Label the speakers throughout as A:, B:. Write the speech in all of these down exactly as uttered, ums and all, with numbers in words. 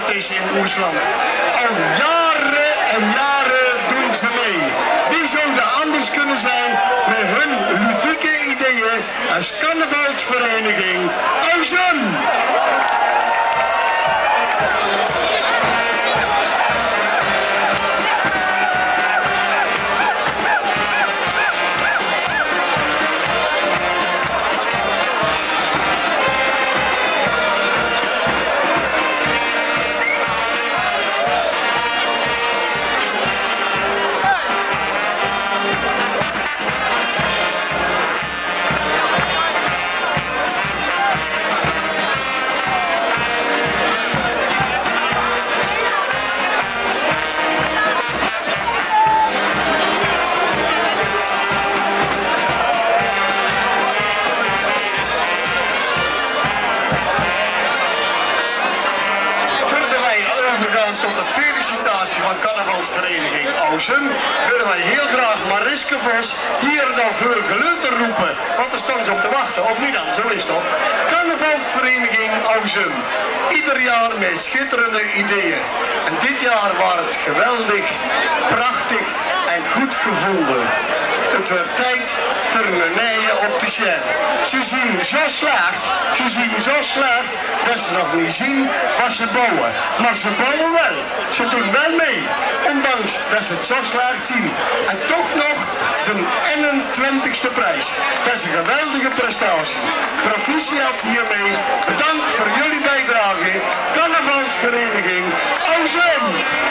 A: is in Oesland. Al jaren en jaren doen ze mee. Wie zou er anders kunnen zijn met hun ludieke ideeën als carnavalsvereniging Ouzum? Tot de felicitatie van carnavalsvereniging Ouzum willen wij heel graag Mariske Vos hier dan voor geleuter roepen, want er staan ze op te wachten, of niet dan, zo is het toch? Carnavalsvereniging Ouzum, ieder jaar met schitterende ideeën. En dit jaar was het geweldig, prachtig en goed gevonden. Het werd tijd voor een nieuwe opticien. Ze zien zo slecht, ze zien zo slecht dat ze nog niet zien wat ze bouwen. Maar ze bouwen wel, ze doen wel mee, ondanks dat ze het zo slecht zien. En toch nog de eenentwintigste prijs. Dat is een geweldige prestatie. Proficiat hiermee, bedankt voor jullie bijdrage. Carnavalsvereniging Ouzum!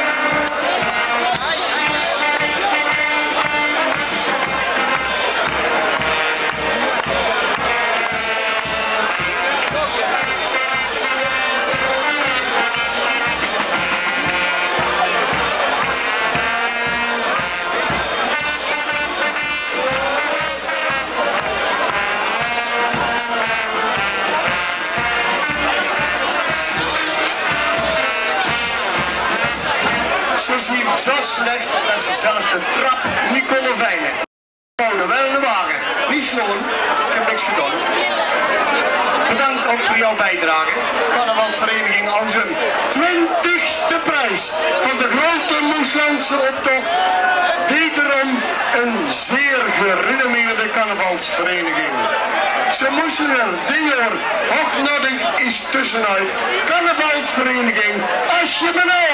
A: Ze zien zo slecht dat ze zelfs de trap niet konden veilen. We wouden wel in de wagen. Niet snoren, ik heb niks gedaan. Bedankt ook voor jouw bijdrage. Carnavalsvereniging Ouzum. twintigste prijs van de grote Moeslandse optocht. Wederom een zeer gerenommeerde carnavalsvereniging. Ze moesten er dit jaar hoognodig is tussenuit. Carnavalsvereniging, als je benauwd.